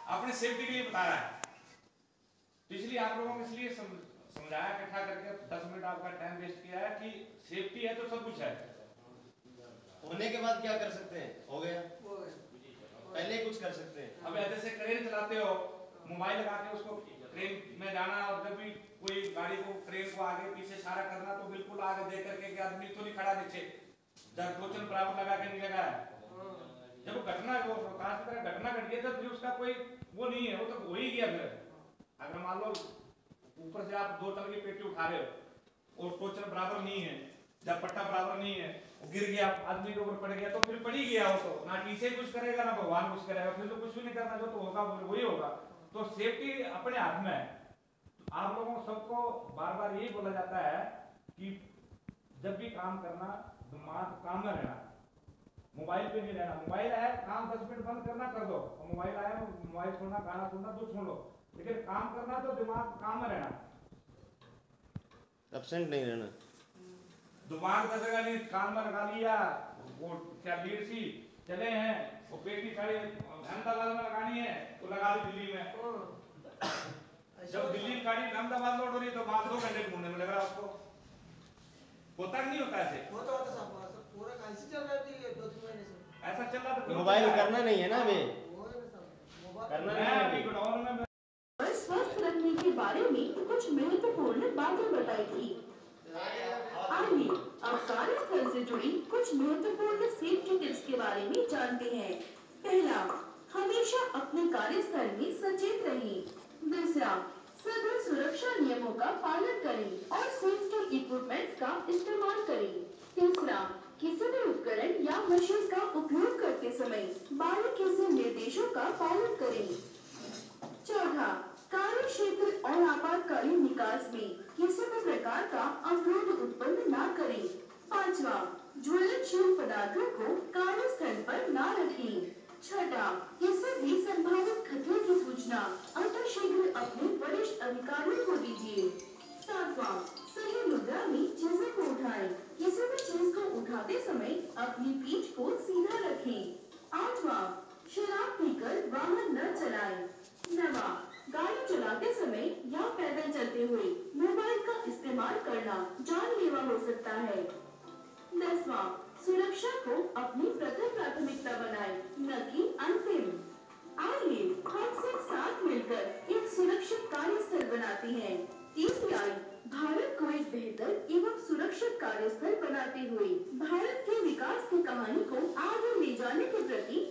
अपने सेफ्टी के लिए बता रहा है। तो इसलिए आप लोगों को इसलिए समझाया इकट्ठा करके 10 मिनट आपका टाइम वेस्ट किया है कि सेफ्टी है तो सब कुछ है। होने के बाद क्या कर सकते हैं? हो गया, पहले कुछ कर सकते हैं। अब जैसे क्रेन चलाते हो, मोबाइल लगा के उसको ट्रेन में जाना, और जब भी कोई गाड़ी को ट्रेन को आगे पीछे सारा करना तो बिल्कुल आगे देख करके कि आदमी तो नहीं खड़ा नीचे, जब टोचन बराबर लगा के नहीं लगा है। जब घटना काश की तरह घटना घट गई तो फिर उसका कोई वो नहीं है, वो तो हो ही गया। फिर अगर मान लो ऊपर से आप 2 टन की पेटी उठा रहे हो और टोचन बराबर नहीं है, जब पट्टा बराबर नहीं है, गिर गया आदमी के ऊपर पड़ गया तो फिर पड़ ही गया। वो तो ना पीछे कुछ करेगा ना भगवान कुछ करेगा, फिर तो कुछ भी नहीं करना, जो तो होगा वही होगा। तो सेफ्टी अपने हाथ में है। आप लोगों सबको बार बार यही बोला जाता है कि जब भी काम करना दिमाग काम में रहना, मोबाइल पे नहीं रहना। मोबाइल है, काम 10 मिनट बंद करना कर दो, और मोबाइल आया मोबाइल छोड़ना, गाना सुनना तो सुन लो, लेकिन काम करना तो दिमाग काम में रहना, एब्सेंट नहीं रहना। दिमाग दसेगा नहीं, कान में लगा लिया वो क्या लीड सी चले हैं, वो पेटी साड़ी अहमदाबाद में लगानी है तो लगा दी दिल्ली में। जब दिल्ली गाड़ी अहमदाबाद लोड हो रही तो वहां 2 घंटे ढूंढने में लग रहा है उसको। होता नहीं होता ऐसे? होता सब पूरा कैसे चल रहा है 2-3 महीने से ऐसा चल रहा था। मोबाइल करना नहीं है ना अभी, करना नहीं है अभी। गोडाउन में स्वस्थ रखने के बारे में कुछ महत्वपूर्ण बातें बताई थी। आइए अब कार्यस्थल से जुड़ी कुछ महत्वपूर्ण सेफ्टी टिप्स के बारे में जानते हैं। पहला, हमेशा अपने कार्यस्थल में सचेत रहें। दूसरा, सभी सुरक्षा नियमों का पालन करें और सेफ्टी इक्विपमेंट्स का इस्तेमाल करें। तीसरा, किसी भी उपकरण या मशीन का उपयोग करते समय बारीकी से निर्देशों का पालन करें। चौथा, कार्य क्षेत्र और आपातकालीन निकास में किसी भी प्रकार का अवरोध उत्पन्न न करें। पांचवा, ज्वलनशील पदार्थों को कार्यस्थल पर न रखें। छठा, किसी भी संभावित खतरे की सूचना अतिशीघ्र अपने वरिष्ठ अधिकारियों को दीजिए। सातवां, सही मुद्रा में चीजों को उठाएं। किसी भी चीज को उठाते समय अपनी पीठ को सीधा रखें। आठवां, शराब पीकर वाहन न चलाएं। नवा, गाड़ी चलाते समय या पैदल चलते हुए मोबाइल का इस्तेमाल करना जानलेवा हो सकता है। 10वां, सुरक्षा को अपनी प्रथम प्राथमिकता बनाएं, न कि अंतिम। आइए हम सब साथ मिलकर एक सुरक्षित कार्यस्थल बनाते हैं। TCI भारत को एक बेहतर एवं सुरक्षित कार्यस्थल बनाते हुए भारत के विकास की कहानी को आगे ले जाने के प्रति